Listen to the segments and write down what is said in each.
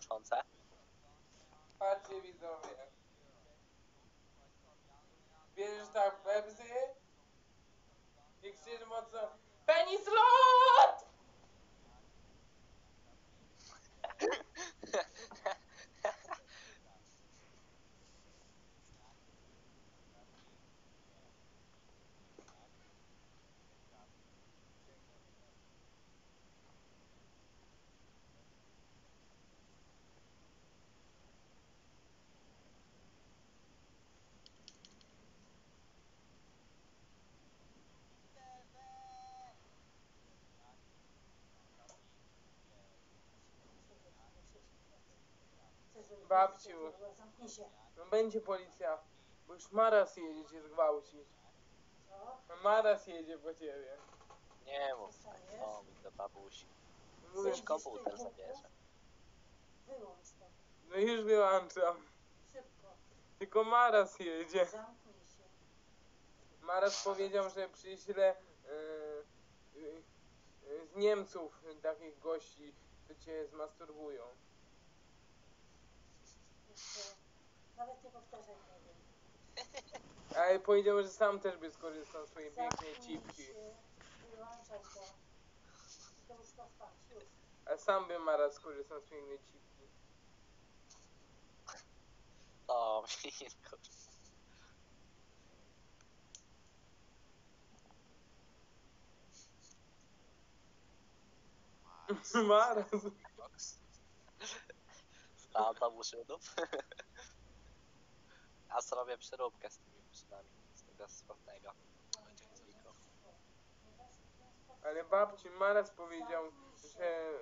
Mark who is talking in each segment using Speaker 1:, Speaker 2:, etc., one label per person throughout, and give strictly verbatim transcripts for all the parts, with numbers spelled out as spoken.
Speaker 1: kuszące.
Speaker 2: Patrzcie widzowie. Bierzesz tak Pepsi i krzyczysz mocno Penis lot! Babciu, no będzie policja, bo już Maras jedzie cię zgwałcić. No Maras jedzie po ciebie.
Speaker 1: Nie mów, o, mi do babusi.
Speaker 2: Mówię,
Speaker 1: Coś komputer zabierze.
Speaker 3: Wyłącz to.
Speaker 2: no już wyłączam.
Speaker 3: Szybko.
Speaker 2: Tylko Maras jedzie.
Speaker 3: Zamknij się.
Speaker 2: Maras powiedział, że przyśle yy, yy, yy, z Niemców takich gości, co cię zmasturbują.
Speaker 3: Jeszcze nawet nie powtarzaj tego.
Speaker 2: Ale powiedział, że sam też by skorzystał z swojej pięknej
Speaker 3: Zamknij
Speaker 2: cipki.
Speaker 3: się. Wyłączaj to. To już to spać. Już.
Speaker 2: A sam by Maras skorzystał z pięknej cipki.
Speaker 1: O, minko.
Speaker 2: Maras.
Speaker 1: Znam tam muszynów. A zrobię przeróbkę z tymi muszynami. Z tego sławnego.
Speaker 2: Ale babci Maras powiedział, że...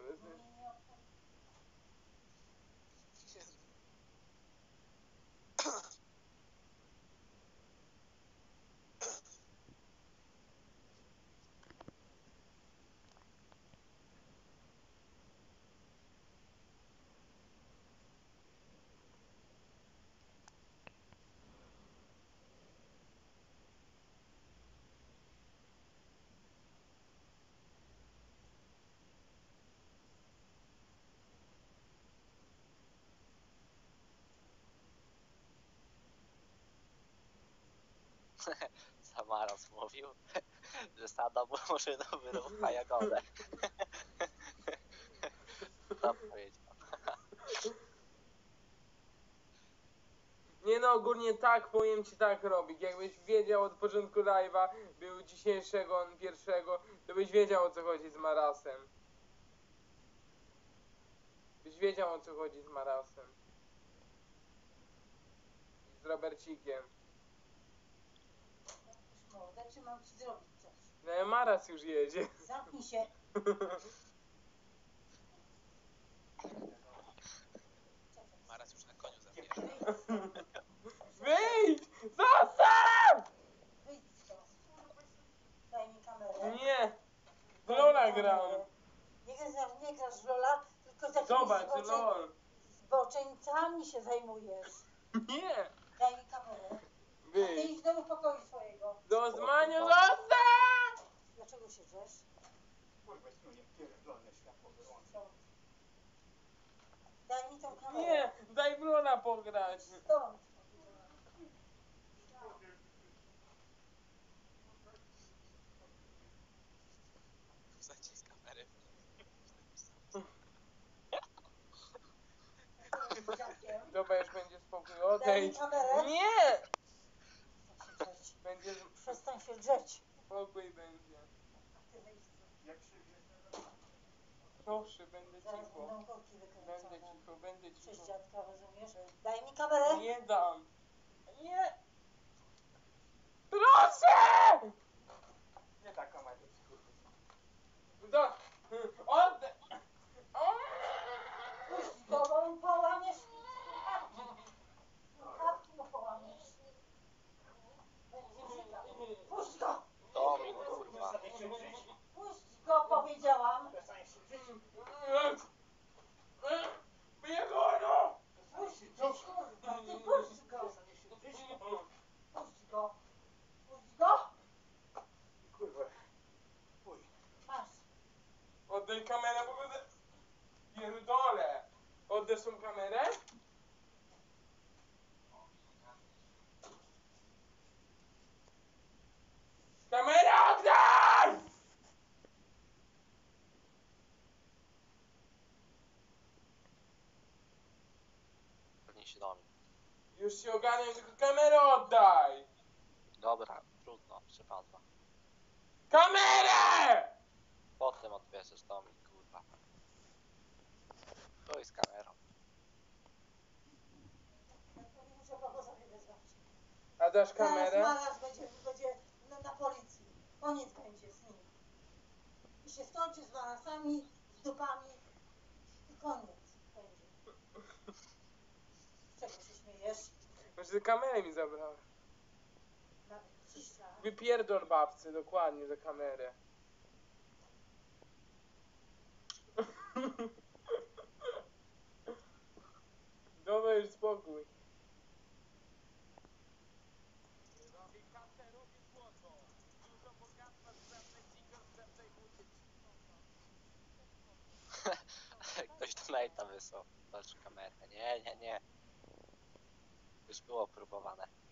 Speaker 1: Samaras mówił, że sada muszyną wyrówka jagodę. To powiedział.
Speaker 2: Nie no, ogólnie tak, powiem ci tak, Robik, jakbyś wiedział od początku live'a, był dzisiejszego, on pierwszego, to byś wiedział o co chodzi z Marasem. Byś wiedział o co chodzi z Marasem. Z Robercikiem.
Speaker 3: Już mordę, czy mam ci zrobić coś?
Speaker 2: No Maras już jedzie.
Speaker 3: Zamknij się.
Speaker 1: Maras już na koniu zabiera.
Speaker 2: Wyjdź! Zostaw!
Speaker 3: Wyjdź stąd. Daj mi kamerę.
Speaker 2: Nie! W
Speaker 3: Daj
Speaker 2: Lola
Speaker 3: mi
Speaker 2: gram.
Speaker 3: kamerę. Nie, gra- nie grasz w Lola, tylko takimi
Speaker 2: Zobacz,
Speaker 3: zboczeń,
Speaker 2: LOL.
Speaker 3: zboczeńcami się zajmujesz.
Speaker 2: Nie!
Speaker 3: Daj mi kamerę. A ty
Speaker 2: Wyjdź.
Speaker 3: idź do pokoju swojego.
Speaker 2: Do Zmaniu, zostaw!
Speaker 3: Dlaczego się drzesz?
Speaker 4: Kurwa, nie pierdolne światło wyłączę.
Speaker 3: Stąd. Daj mi tą kamerę.
Speaker 2: Nie! Daj w Lola pograć.
Speaker 3: Stąd.
Speaker 1: Zacisk kamery.
Speaker 3: Jestem dziadkiem.
Speaker 2: Dobra, już będzie spokój,
Speaker 3: Daj mi
Speaker 2: odejdź.
Speaker 3: kamerę.
Speaker 2: Nie!
Speaker 3: Przestań się drzeć.
Speaker 2: Będzie
Speaker 3: Przestań się drzeć.
Speaker 2: spokój będzie.
Speaker 3: A ty wyjdź stąd.
Speaker 4: Jak się wjeżdża na
Speaker 2: Proszę, będę
Speaker 3: Zaraz
Speaker 2: cicho.
Speaker 3: będą korki
Speaker 2: Będę
Speaker 3: wykręcone.
Speaker 2: cicho, będę
Speaker 3: Przez
Speaker 2: cicho.
Speaker 3: dziadka, rozumiesz? Daj mi kamerę.
Speaker 2: Nie dam. Nie! Proszę!
Speaker 4: Nie ta kamera, kurwa.
Speaker 2: Do... Oddaj!
Speaker 3: Puść go, bo mu połamiesz słuchawki. Słuchawki mu połamiesz. Będzie brzydał. Puść go!
Speaker 1: Domin, kurwa.
Speaker 4: Przestań się drzeć.
Speaker 3: Puść go, powiedziałam.
Speaker 4: Przestań się drzeć.
Speaker 2: Biegono!
Speaker 3: Puść go, kurwa, ty puść go.
Speaker 4: Przestań się drzeć.
Speaker 3: Puść go. Puść go.
Speaker 4: Kurwa. Uj.
Speaker 3: Masz.
Speaker 2: Oddasz tą kamerę? Kamera oddaj!
Speaker 1: Pewnie się do mnie.
Speaker 2: Już się ogarniam, tylko kamerę oddaj!
Speaker 1: Dobra, trudno, przepadła.
Speaker 2: Kamerę!
Speaker 1: Potem odbierzesz do mnie, kurwa. Chuj z kamerą.
Speaker 3: Muszę Bogosowi wezwać.
Speaker 2: A dasz
Speaker 3: Zaraz
Speaker 2: kamerę?
Speaker 3: Maras będzie, będzie na, na policji. Koniec będzie z nim. I się skończy z Marasami, z dupami. I koniec będzie. Z czego się śmiejesz?
Speaker 2: Może ty kamerę mi zabrałeś.
Speaker 3: Nawet cisza.
Speaker 2: Wypierdol babcy, dokładnie, za kamerę. Dobra, już spokój.
Speaker 1: Ktoś donate'a wysłał. Patrz kamerę. Nie, nie, nie. Już było próbowane.